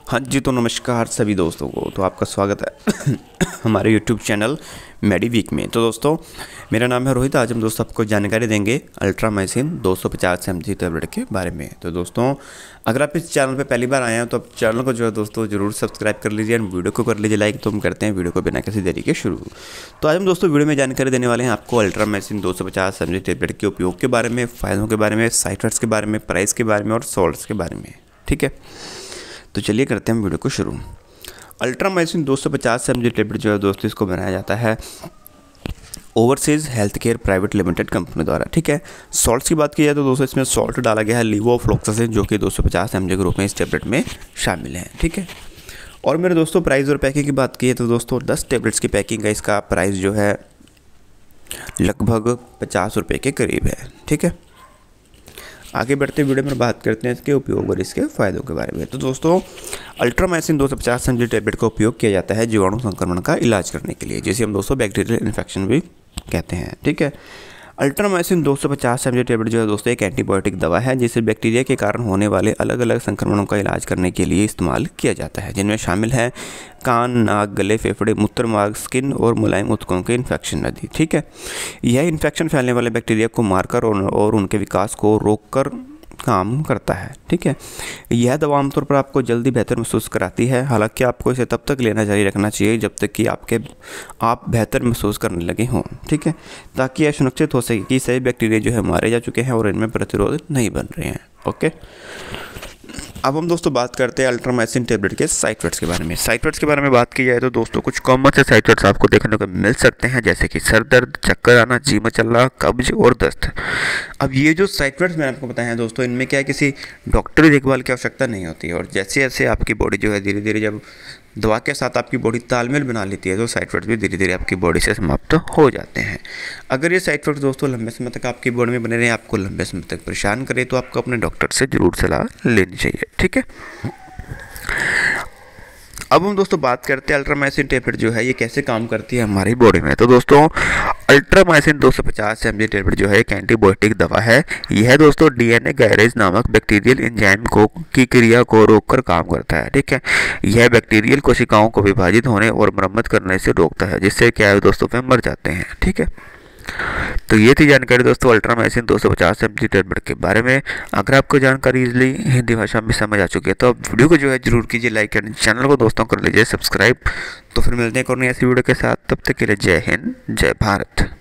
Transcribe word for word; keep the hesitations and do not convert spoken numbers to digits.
हाँ जी, तो नमस्कार सभी दोस्तों को। तो आपका स्वागत है हमारे यूट्यूब चैनल मेडिवीक में। तो दोस्तों, मेरा नाम है रोहित। आज हम दोस्तों आपको जानकारी देंगे अल्ट्रामाइसिन दो सौ पचास एम जी टैबलेट के बारे में। तो दोस्तों, अगर आप इस चैनल पे पहली बार आए हैं तो आप चैनल को जो है दोस्तों ज़रूर सब्सक्राइब कर लीजिए और वीडियो को कर लीजिए लाइक। तो हम करते हैं वीडियो को बिना किसी देरी के शुरू। तो आज हम दोस्तों वीडियो में जानकारी देने वाले हैं आपको अल्ट्रामाइसिन दो सौ पचास एम जी टैबलेट के उपयोग के बारे में, फ़ायदों के बारे में, साइड इफेक्ट्स के बारे में, प्राइस के बारे में और सॉल्ट्स के बारे में। ठीक है, तो चलिए करते हैं वीडियो को शुरू। अल्ट्रामाइसिन दो सौ पचास एम जी टैबलेट जो है दोस्तों, इसको बनाया जाता है overseas health care private limited company द्वारा। ठीक है, सॉल्ट्स की बात की जाए तो दोस्तों इसमें सॉल्ट डाला गया है लीवोफ्लॉक्सासिन, जो कि दो सौ पचास एम जी के रूप में इस टैबलेट में शामिल है। ठीक है, और मेरे दोस्तों प्राइस और पैकिंग की बात की है तो दोस्तों दस टैबलेट्स की पैकिंग का इसका प्राइस जो है लगभग पचास रुपये के करीब है। ठीक है, आगे बढ़ते वीडियो में बात करते हैं इसके उपयोग और इसके फ़ायदों के बारे में। तो दोस्तों, अल्ट्रामाइसिन दो सौ पचास एम जी टैबलेट का उपयोग किया जाता है जीवाणु संक्रमण का इलाज करने के लिए, जिसे हम दोस्तों बैक्टीरियल इन्फेक्शन भी कहते हैं। ठीक है, अल्ट्रामाइसिन दो सौ पचास एम जी टैबलेट जो है दोस्तों एक एंटीबायोटिक दवा है, जिसे बैक्टीरिया के कारण होने वाले अलग अलग संक्रमणों का इलाज करने के लिए इस्तेमाल किया जाता है, जिनमें शामिल है कान, नाक, गले, फेफड़े, मूत्र मार्ग, स्किन और मुलायम ऊतकों के इन्फेक्शन आदि। ठीक है, यह इन्फेक्शन फैलने वाले बैक्टीरिया को मारकर और, और उनके विकास को रोककर काम करता है। ठीक है, यह दवा आमतौर पर आपको जल्दी बेहतर महसूस कराती है। हालांकि आपको इसे तब तक लेना जारी रखना चाहिए जब तक कि आपके आप बेहतर महसूस करने लगे हों। ठीक है, ताकि यह सुनिश्चित हो सके कि सभी बैक्टीरिया जो है मारे जा चुके हैं और इनमें प्रतिरोध नहीं बन रहे हैं। ओके, अब हम दोस्तों बात करते हैं अल्ट्रामाइसिन टैबलेट के साइड इफेक्ट्स के बारे में। साइड इफेक्ट्स के बारे में बात की जाए तो दोस्तों कुछ कॉमन से साइड इफेक्ट्स आपको देखने को मिल सकते हैं, जैसे कि सर दर्द, चक्कर आना, जी मचलना, कब्ज और दस्त। अब ये जो साइड इफेक्ट्स मैंने आपको बताया है दोस्तों, इनमें क्या है, किसी डॉक्टरी देखभाल की आवश्यकता नहीं होती है। और जैसे जैसे आपकी बॉडी जो है धीरे धीरे जब दवा के साथ आपकी बॉडी तालमेल बना लेती है तो साइड इफेक्ट्स भी धीरे धीरे आपकी बॉडी से समाप्त हो जाते हैं। अगर ये साइड इफेक्ट्स दोस्तों लंबे समय तक आपकी बॉडी में बने रहे, आपको लंबे समय तक परेशान करे, तो आपको अपने डॉक्टर से ज़रूर सलाह लेनी चाहिए। ठीक है, अब हम दोस्तों बात करते हैं अल्ट्रामाइसिन टैबलेट जो है ये कैसे काम करती है हमारी बॉडी में। तो दोस्तों, अल्ट्रामाइसिन दो सौ पचास एम जी टैबलेट जो है एक एंटीबायोटिक दवा है। यह दोस्तों डीएनए गायरेज नामक बैक्टीरियल एंजाइम को की क्रिया को रोककर काम करता है। ठीक है, यह बैक्टीरियल कोशिकाओं को विभाजित होने और मरम्मत करने से रोकता है, जिससे क्या है दोस्तों वे मर जाते हैं। ठीक है, तो ये थी जानकारी दोस्तों अल्ट्रामाइसिन दो सौ पचास एम जी टैबलेट के बारे में। अगर आपको जानकारी इजली हिंदी भाषा में समझ आ चुकी है तो आप वीडियो को जो है जरूर कीजिए लाइक, एंड चैनल को दोस्तों कर लीजिए सब्सक्राइब। तो फिर मिलते हैं और नई ऐसी वीडियो के साथ, तब तक के लिए जय हिंद, जय भारत।